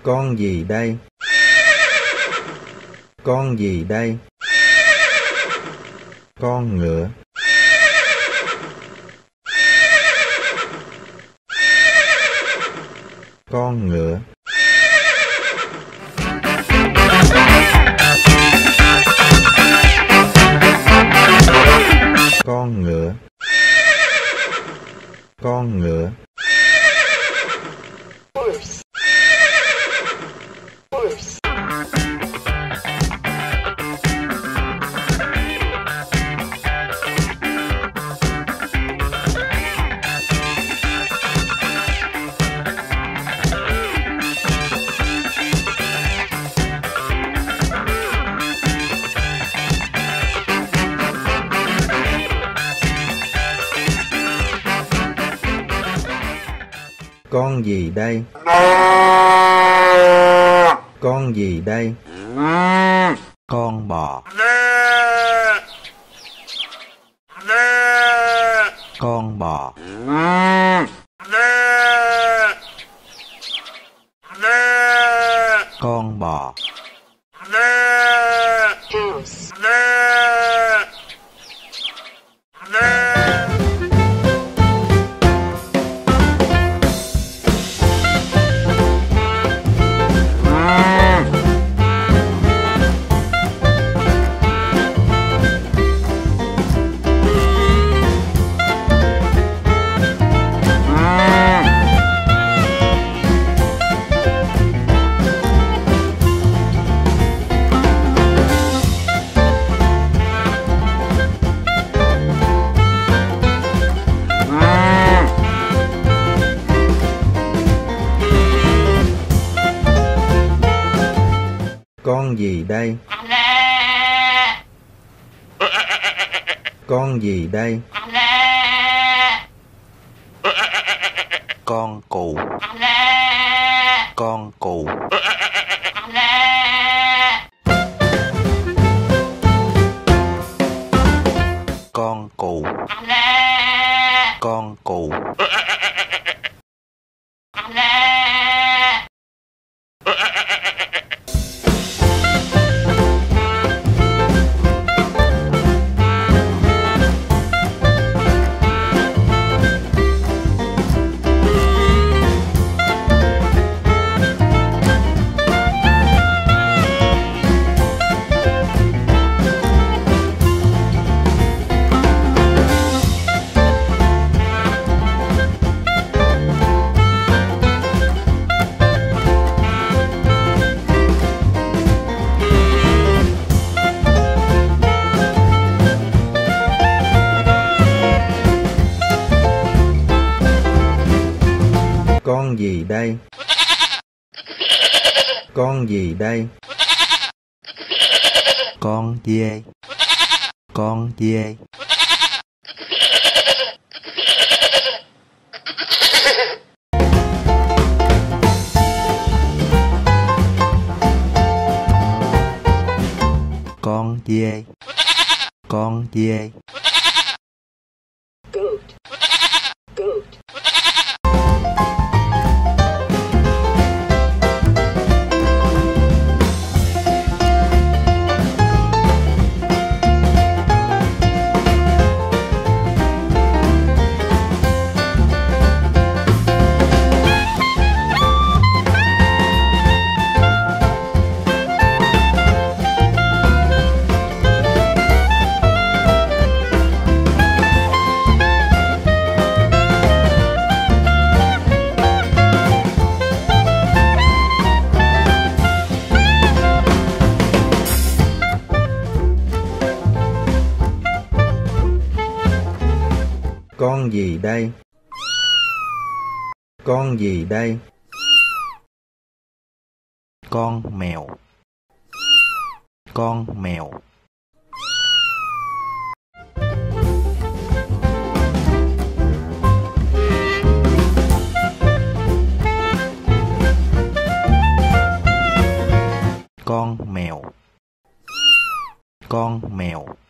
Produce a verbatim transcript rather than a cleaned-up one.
Con gì đây? Con gì đây? Con ngựa. Con ngựa. Con ngựa. Con ngựa. Horse. Horse. Con gì đây? Con gì đây? Con bò. Con bò. Con bò. House. Con gì đây? Con gì đây? Con cù. Con cù. Con cù. Con cù. Con gì đây? Con gì đây? Con dê. Con dê. Con dê. Con dê. Goat. Goat. Con gì đây? Con gì đây? Con mèo. Con mèo. Con mèo. Con mèo.